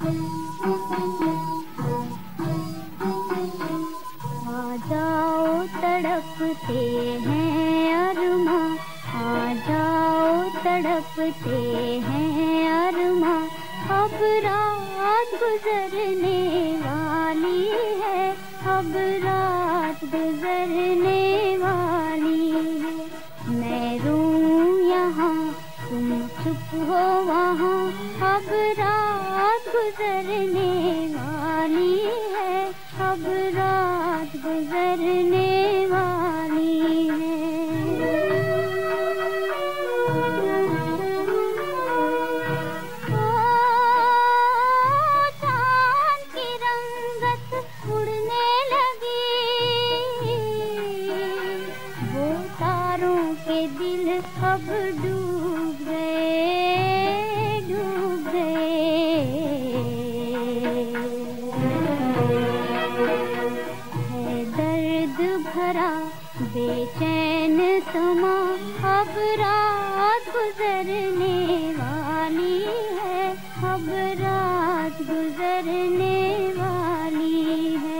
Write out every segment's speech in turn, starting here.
आ जाओ तड़पते हैं अरमां, आ जाओ तड़पते हैं अरमां, अब रात गुजरने वाली है, अब रात गुजरने वाली है। मैं रूं यहाँ तुम चुप हो वहाँ, अब रात गुजरने वाली है, अब रात गुजरने वाली है। चांद की रंगत उड़ने लगी, वो तारों के दिल अब डूब गए, डूब गए। है दर्द भरा बेचैन समा, अब रात गुजरने वाली है, अब रात गुजरने वाली है।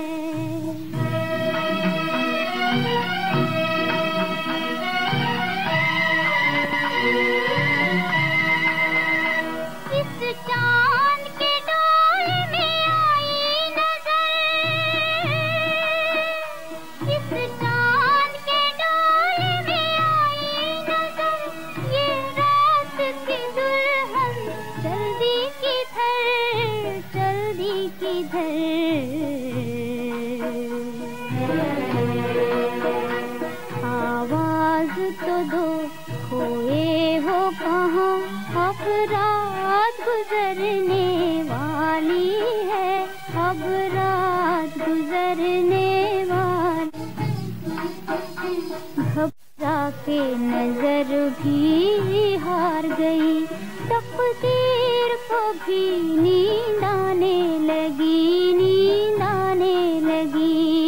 इस चांद के डोले में आई नजर, इस चांद के डोले में आई नजर, ये रात की दुल्हन जल्दी किधर, जल्दी किधर। आवाज तो दो खोए हो कहाँ, अब रात गुजरने वाली है, अब रात गुजरने वाली। घबरा के नजर भी हार गई, तकदीर को भी नींद आने लगी, नींद आने लगी।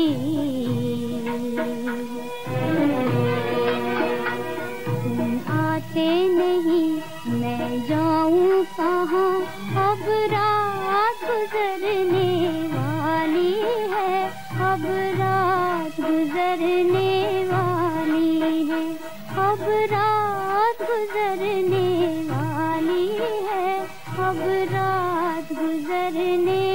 आते नहीं मैं जाऊं कहाँ, अब रात गुजरने वाली है, अब रात गुजरने वाली है, अब रात गुजरने वाली है, अब रात गुजरने